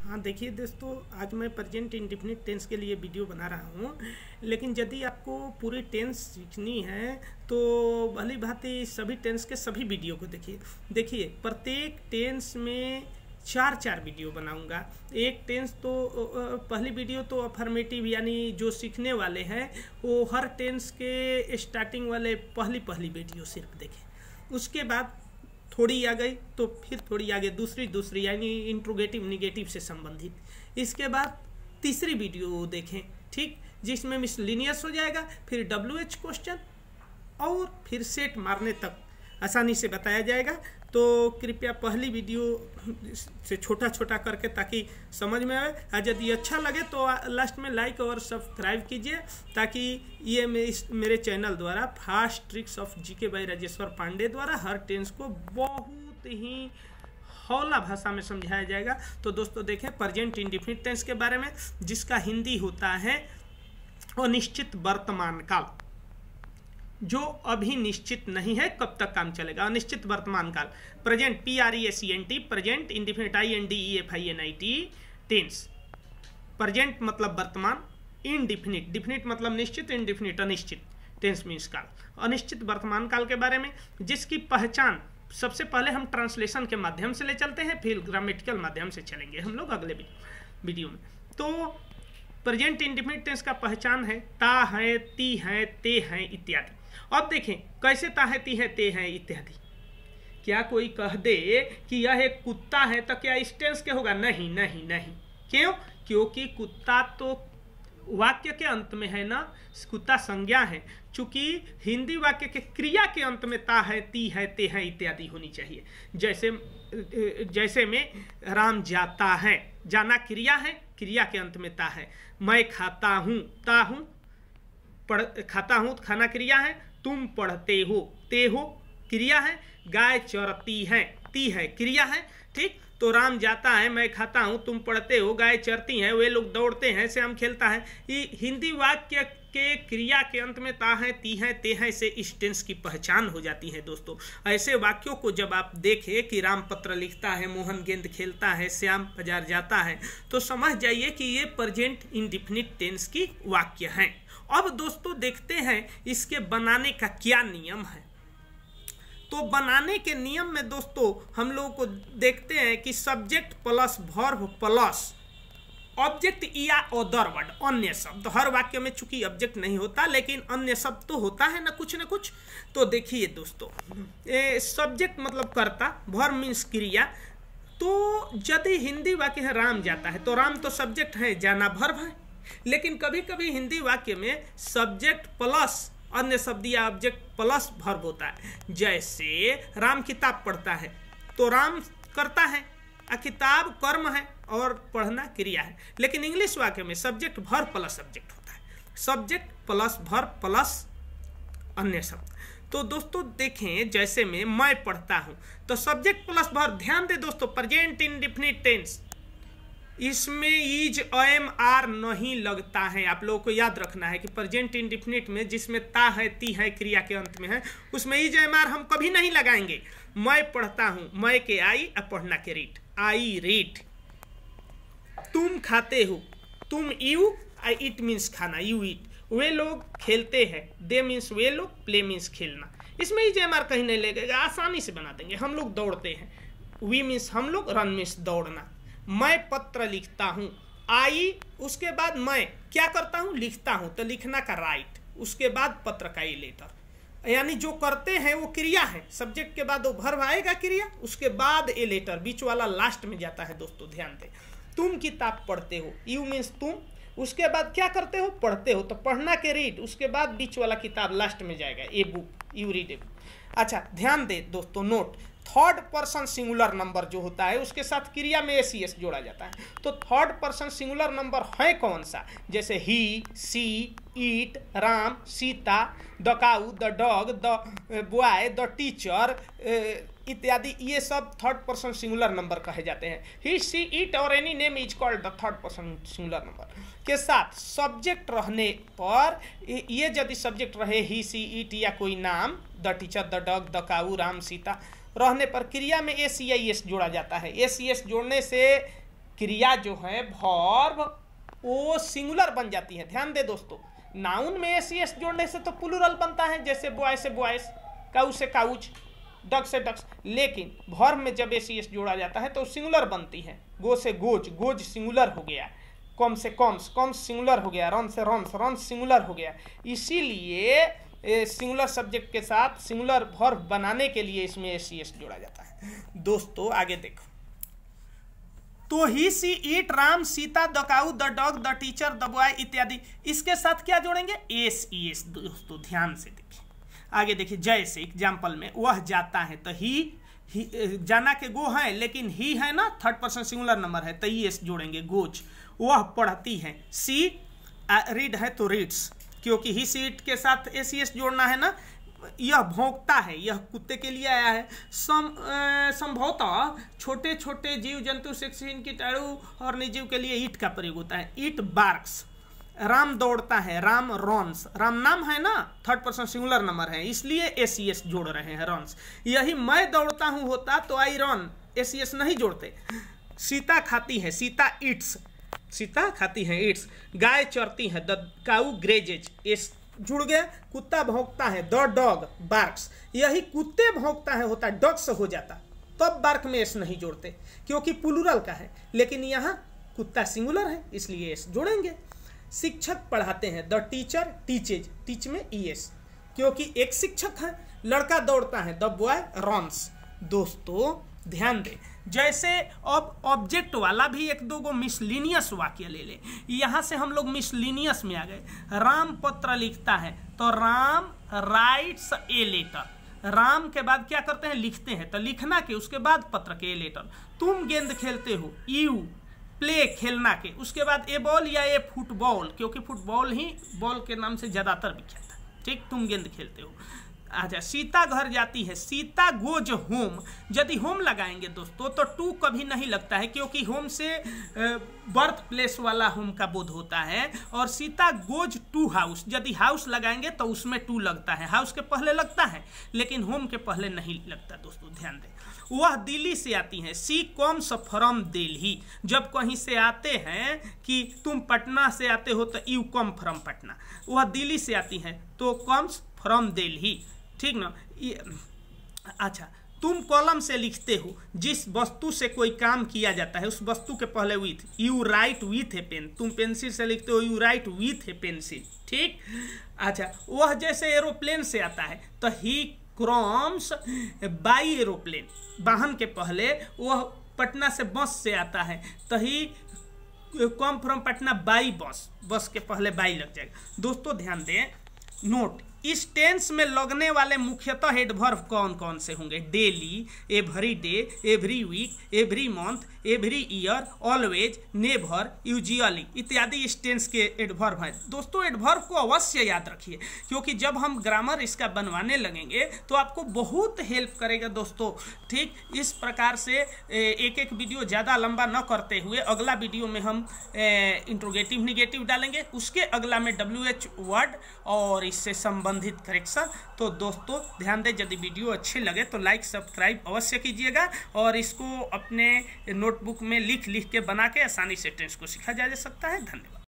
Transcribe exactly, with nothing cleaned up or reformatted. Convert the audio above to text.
हाँ देखिए दोस्तों, आज मैं प्रेजेंट इंडेफिनिट टेंस के लिए वीडियो बना रहा हूँ। लेकिन यदि आपको पूरी टेंस सीखनी है तो भली भांति सभी टेंस के सभी वीडियो को देखिए देखिए प्रत्येक टेंस में चार चार वीडियो बनाऊंगा। एक टेंस तो पहली वीडियो तो अफर्मेटिव यानी जो सीखने वाले हैं वो हर टेंस के स्टार्टिंग वाले पहली पहली वीडियो सिर्फ देखें। उसके बाद थोड़ी आ गई तो फिर थोड़ी आगे दूसरी दूसरी यानी इंट्रोगेटिव निगेटिव से संबंधित। इसके बाद तीसरी वीडियो देखें, ठीक, जिसमें मिसलिनियस हो जाएगा, फिर डब्ल्यू एच क्वेश्चन और फिर सेट मारने तक आसानी से बताया जाएगा। तो कृपया पहली वीडियो से छोटा छोटा करके ताकि समझ में आए। और यदि अच्छा लगे तो लास्ट में लाइक और सब्सक्राइब कीजिए ताकि ये मेरे चैनल द्वारा fast tricks of GK by Rajeshwar Pandey द्वारा हर टेंस को बहुत ही हौला भाषा में समझाया जाएगा। तो दोस्तों देखें प्रेजेंट इंडेफिनिट टेंस के बारे में, जिसका हिंदी होता है अनिश्चित वर्तमान काल, जो अभी निश्चित नहीं है कब तक काम चलेगा। अनिश्चित वर्तमान काल present, P R E S E N T, present indefinite I N D E F I N I T tense. Present मतलब वर्तमान, इंडेफिनिट डिफिनिट मतलब निश्चित, इंडेफिनिट अनिश्चित। टेंस मीन्स काल, अनिश्चित वर्तमान काल के बारे में, जिसकी पहचान सबसे पहले हम ट्रांसलेशन के माध्यम से ले चलते हैं, फिर ग्रामेटिकल माध्यम से चलेंगे हम लोग अगले वीडियो में। तो प्रेजेंट इंडेफिनिट टेंस का पहचान है ता है, ती है, ते है इत्यादि। अब देखें कैसे ता है, ती है, ते है इत्यादि। क्या कोई कह दे कि यह एक कुत्ता है तो क्या इस टेंस के होगा? नहीं नहीं नहीं। क्यों? क्योंकि कुत्ता तो वाक्य के अंत में है ना, कुत्ता संज्ञा है। चूंकि हिंदी वाक्य के क्रिया के अंत में ता है, ती है, ते है इत्यादि होनी चाहिए। जैसे जैसे में राम जाता है, जाना क्रिया है, क्रिया के अंत में ता है। मैं खाता हूँ, ता हूँ, पढ़ खाता हूँ खाना क्रिया है। तुम पढ़ते हो, ते हो क्रिया है। गाय चरती है, ती है क्रिया है, ठीक। तो राम जाता है, मैं खाता हूँ, तुम पढ़ते हो, गाय चरती हैं, वे लोग दौड़ते हैं, श्याम खेलता है। ये हिंदी वाक्य के क्रिया के अंत में ता है, ती है, ते है से इस टेंस की पहचान हो जाती है। दोस्तों ऐसे वाक्यों को जब आप देखें कि राम पत्र लिखता है, मोहन गेंद खेलता है, श्याम बाजार जाता है, तो समझ जाइए कि ये प्रेजेंट इंडेफिनिट टेंस की वाक्य हैं। अब दोस्तों देखते हैं इसके बनाने का क्या नियम है। तो बनाने के नियम में दोस्तों हम लोगों को देखते हैं कि subject plus verb plus object या अदर वर्ड, अन्य शब्द। हर वाक्य में चूंकि ऑब्जेक्ट नहीं होता लेकिन अन्य शब्द तो होता है ना, कुछ ना कुछ। तो देखिए दोस्तों, सब्जेक्ट मतलब कर्ता, वर्ब मीन्स क्रिया। तो यदि हिंदी वाक्य है राम जाता है तो राम तो सब्जेक्ट है, जाना वर्ब है। लेकिन कभी कभी हिंदी वाक्य में सब्जेक्ट प्लस अन्य शब्द या ऑब्जेक्ट प्लस वर्ब होता है। जैसे राम किताब पढ़ता है तो राम करता है, आ किताब कर्म है और पढ़ना क्रिया है। लेकिन इंग्लिश वाक्य में सब्जेक्ट वर्ब प्लस सब्जेक्ट होता है, सब्जेक्ट प्लस वर्ब प्लस अन्य शब्द। तो दोस्तों देखें, जैसे में मैं पढ़ता हूं तो सब्जेक्ट प्लस वर्ब। ध्यान दे दोस्तों, प्रेजेंट इंडेफिनिट टेंस, इसमें इज एम आर नहीं लगता है। आप लोगों को याद रखना है कि प्रेजेंट इंडेफिनिट में जिसमें ता है, ती है क्रिया के अंत में है, उसमें इज एम आर हम कभी नहीं लगाएंगे। मैं पढ़ता हूं, मैं के आई और पढ़ना के रीड, आई रीड। तुम खाते हो, तुम यू, आई इट मीन्स खाना, यू इट। वे लोग खेलते हैं, दे मीन्स वे लोग, प्ले मीन्स खेलना। इसमें इज एम आर कहीं नहीं लगेगा, आसानी से बना देंगे। हम लोग दौड़ते हैं, वी मीन्स हम लोग, रन मीन्स दौड़ना। मैं पत्र लिखता हूँ, आई, उसके बाद मैं क्या करता हूँ? लिखता हूँ, तो लिखना का राइट, उसके बाद पत्र का ए लेटर। यानी जो करते हैं वो क्रिया है, सब्जेक्ट के बाद वो वर्ब आएगा क्रिया, उसके बाद ए लेटर, बीच वाला लास्ट में जाता है। दोस्तों ध्यान दें, तुम किताब पढ़ते हो, यू मीन्स तुम, उसके बाद क्या करते हो? पढ़ते हो, तो पढ़ना के रीड, उसके बाद बीच वाला किताब लास्ट में जाएगा, a book, you read a book. अच्छा ध्यान दे दोस्तों, note, third person singular number जो होता है उसके साथ क्रिया में एस एस जोड़ा जाता है। तो थर्ड पर्सन सिंगुलर नंबर है कौन सा? जैसे he, she, it, Ram, Sita, the cow, the dog, the boy, the teacher इत्यादि, ये सब थर्ड पर्सन सिंगुलर नंबर कहे जाते हैं। ही, सी, ईट और any name is called the third person singular number. के साथ सब्जेक्ट रहने पर, ये यदि सब्जेक्ट रहे ही, सी, ईट या कोई नाम, the teacher, the dog, the cow, Ram, Sita, रहने पर क्रिया में एस ई आई एस जोड़ा जाता है। एस ई एस जोड़ने से क्रिया जो है वर्ब वो सिंगुलर बन जाती है। ध्यान दे दोस्तों, नाउन में एस ई एस जोड़ने से तो प्लूरल बनता है, जैसे बॉय से बॉयज, काऊ से काउच, डक से डक्स, लेकिन वर्ब में जब एस ई एस जोड़ा जाता है तो सिंगुलर बनती है। गो से गोज, गोज सिंगुलर हो गया। कॉम से कॉम्स, कॉम्स सिंगुलर हो गया। रन से रन्स, रन्स सिंगुलर हो गया। इसीलिए सिंगुलर सब्जेक्ट के साथ सिंगुलर वर्ब बनाने के लिए इसमें एस ई एस जोड़ा जाता है। दोस्तों आगे देखो, तो he she it, Ram, Sita, the cow, the dog, the teacher, the boy इत्यादि, इसके साथ क्या जोड़ेंगे? S E S. दोस्तों ध्यान से देखिए, आगे देखिए, जैसे एग्जाम्पल में वह जाता है तो ही, ही जाना के गो है, लेकिन ही है ना, थर्ड पर्सन सिंगुलर नंबर है तो ई एस जोड़ेंगे, गोज। वह पढ़ती है, सी रीड है तो रीड्स, क्योंकि ही सी इट के साथ एस ई एस जोड़ना है ना। यह भौंकता है, यह कुत्ते के लिए आया है। सम संभवतः छोटे छोटे जीव जंतु, सेक्सिन, कीटाणु और निर्जीव के लिए ईट का प्रयोग होता है। ईट बार्क्स। राम दौड़ता है, राम रॉन्स, राम नाम है ना, थर्ड पर्सन सिंगुलर नंबर है, इसलिए एस ई एस जोड़ रहे हैं, रॉन्स। यही मैं दौड़ता हूं होता तो I run, S E S नहीं जोड़ते। सीता खाती है, सीता ईट्स, सीता खाती है, ईट्स। गाय चरती है, द काऊ ग्रेजेज, एस जुड़ गया। कुत्ता भौंकता है, द डॉग बार्क्स। यही कुत्ते भौंकता है होता डॉग्स हो जाता, तब तो बार्क में एस नहीं जोड़ते क्योंकि प्लूरल का है, लेकिन यहाँ कुत्ता सिंगुलर है इसलिए एस जोड़ेंगे। शिक्षक पढ़ाते हैं, द टीचर टीचेज, टीच में ई एस, क्योंकि एक शिक्षक है। लड़का दौड़ता है, द बॉय रन्स। दोस्तों ध्यान दें, जैसे अब ऑब्जेक्ट वाला भी एक दो गो मिसलिनियस वाक्य ले ले। यहाँ से हम लोग मिसलिनियस में आ गए। राम पत्र लिखता है तो Ram writes a letter. Ram के बाद क्या करते हैं? लिखते हैं, तो लिखना के उसके बाद पत्र के ए लेटर। तुम गेंद खेलते हो, यू प्ले खेलना के, उसके बाद ए बॉल या ए फुटबॉल, क्योंकि फुटबॉल ही बॉल के नाम से ज्यादातर विख्यात है। ठीक, तुम गेंद खेलते हो। अच्छा, सीता घर जाती है, सीता गोज होम। यदि होम लगाएंगे दोस्तों तो टू कभी नहीं लगता है, क्योंकि होम से बर्थ प्लेस वाला होम का बोध होता है। और सीता गोज टू हाउस, यदि हाउस लगाएंगे तो उसमें टू लगता है, हाउस के पहले लगता है लेकिन होम के पहले नहीं लगता। दोस्तों ध्यान दें, वह दिल्ली से आती है, सी कम्स फ्रॉम दिल्ली। जब कहीं से आते हैं कि तुम पटना से आते हो तो यू कम फ्रॉम पटना। वह दिल्ली से आती है तो कम्स फ्रॉम दिल्ली, ठीक ना। अच्छा, तुम कलम से लिखते हो, जिस वस्तु से कोई काम किया जाता है उस वस्तु के पहले with, you write with a pen. तुम पेंसिल से लिखते हो, you write with a pencil. ठीक। अच्छा, वह जैसे एरोप्लेन से आता है तो ही क्रॉम्स बाई एरोप्लेन। वाहन के पहले वह पटना से बस से आता है तो he come from Patna by bus, bus के पहले बाई लग जाएगा। दोस्तों ध्यान दें, नोट, इस टेंस में लगने वाले मुख्यतः एडवर्ब कौन कौन से होंगे? Daily, every day, every week, every month, every year, always, never, usually इत्यादि इस टेंस के एडवर्ब हैं। दोस्तों एडवर्ब को अवश्य याद रखिए, क्योंकि जब हम ग्रामर इसका बनवाने लगेंगे तो आपको बहुत हेल्प करेगा दोस्तों। ठीक, इस प्रकार से एक एक वीडियो ज़्यादा लंबा न करते हुए अगला वीडियो में हम इंट्रोगेटिव निगेटिव डालेंगे, उसके अगला में डब्ल्यू एच वर्ड और इससे संबंधित करेक्शन। तो दोस्तों ध्यान दें, यदि वीडियो अच्छे लगे तो लाइक सब्सक्राइब अवश्य कीजिएगा और इसको अपने नोटबुक में लिख लिख के बना के आसानी से टेंस को सीखा जा सकता है। धन्यवाद।